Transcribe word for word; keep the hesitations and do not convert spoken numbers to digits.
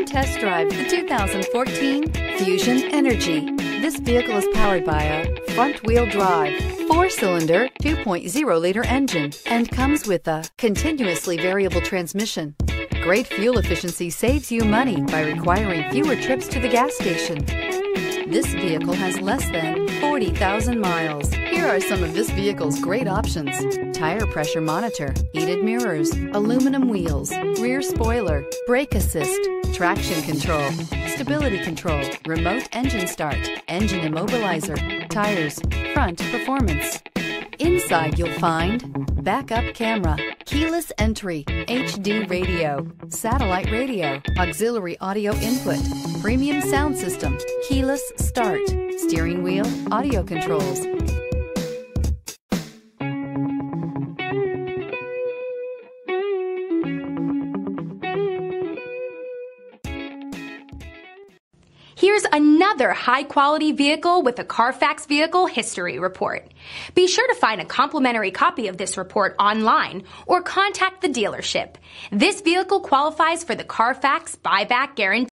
Come test drive the two thousand fourteen Fusion Energi. This vehicle is powered by a front-wheel drive, four-cylinder, two point oh liter engine and comes with a continuously variable transmission. Great fuel efficiency saves you money by requiring fewer trips to the gas station. This vehicle has less than forty thousand miles. Here are some of this vehicle's great options: tire pressure monitor, heated mirrors, aluminum wheels, rear spoiler, brake assist, traction control, stability control, remote engine start, engine immobilizer, tires, front performance. Inside you'll find backup camera, keyless entry, H D radio, satellite radio, auxiliary audio input, premium sound system, keyless start, steering wheel audio controls. Here's another high-quality vehicle with a CARFAX Vehicle History Report. Be sure to find a complimentary copy of this report online or contact the dealership. This vehicle qualifies for the CARFAX Buyback Guarantee.